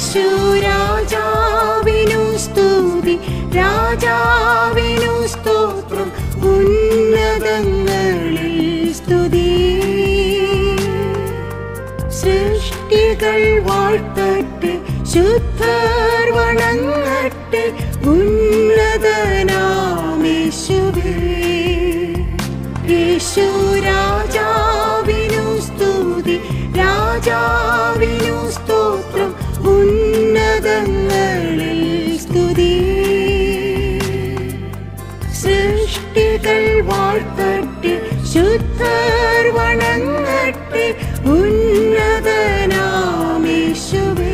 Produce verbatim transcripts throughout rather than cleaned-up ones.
യേശു രാജാവിനു സ്തുതി, രാജാവിനു സ്തോത്രം, ഉന്നതങ്ങളിൽ സ്തുതി. സൃഷ്ടികൾ വാഴ്ത്തട്ടെ, ശുദ്ധർ വണങ്ങട്ടെ, ഉന്നതനാം യേശുവേ. യേശു രാജാവിനു സ്തുതി, രാജാവിനു സ്തോത്രം, ഉന്നതങ്ങളിൽ സ്തുതി. സൃഷ്ടികൾ വാഴ്ത്തട്ടെ, ശുദ്ധർ വണങ്ങട്ടെ, ഉന്നതനാം യേശുവേ.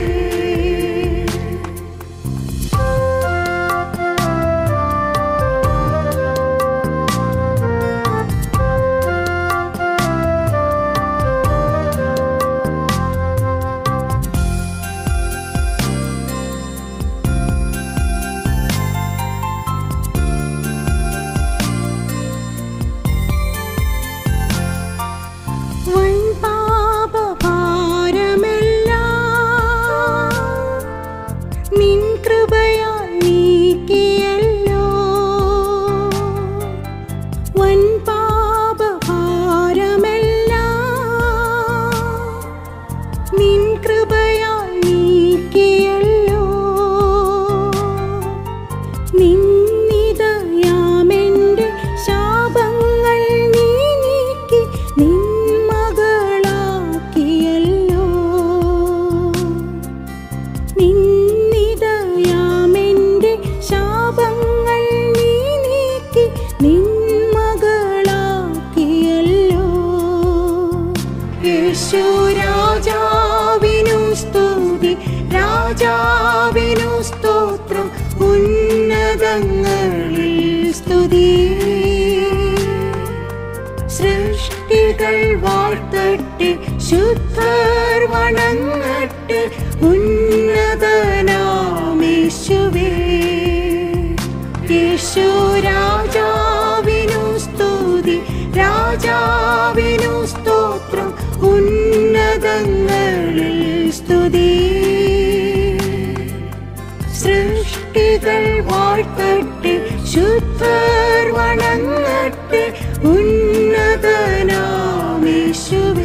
യേശു രാജാവിനു സ്തുതി, രാജാവിനു സ്തോത്രം, ഉന്നതങ്ങളിൽ സ്തുതി. സൃഷ്ടികൾ വാഴ്ത്തട്ടെ, ശുദ്ധർ വണങ്ങട്ടെ, ഉന്നതനാം യേശുവേ. യേശു രാജാവിനു സ്തുതി, രാജാവിനു സ്തോത്രം, ഉന്നതങ്ങളിൽ സ്തുതി. സൃഷ്ടികൾ വാഴ്ത്തട്ടെ, ശുദ്ധർ വണങ്ങട്ടെ, ഉന്നതനാം യേശുവേ.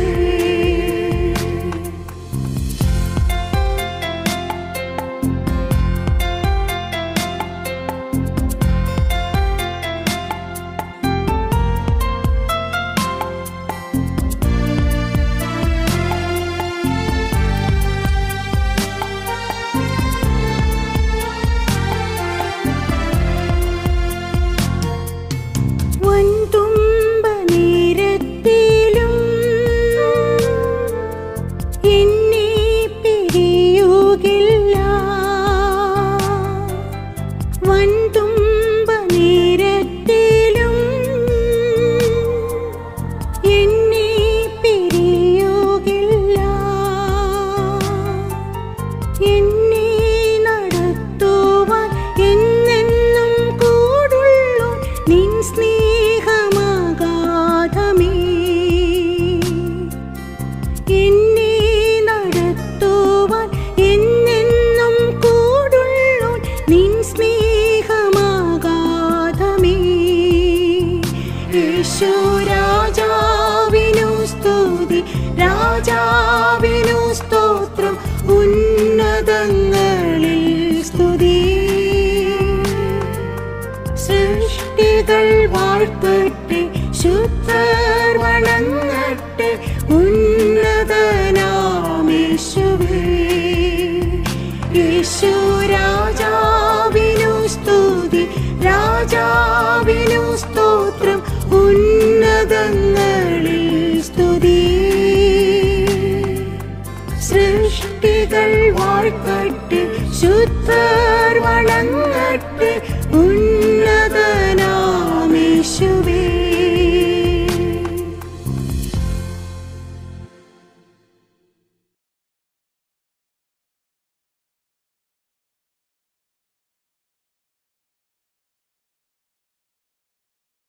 യേശു രാജാവിനു സ്തുതി, രാജാവിനു സ്തോത്രം, ഉന്നതങ്ങളിൽ സ്തുതി. സൃഷ്ടികൾ വാഴ്ത്തട്ടെ, ശുദ്ധർ വണങ്ങട്ടെ, ഉന്നതനാം യേശുവേ. യേശു രാജാവിനു സ്തുതി, രാജാവിനു സ്തോത്രം, ഉന്നതങ്ങളിൽ സ്തുതി. സൃഷ്ടികൾ വാഴ്ത്തട്ടെ, ശുദ്ധർ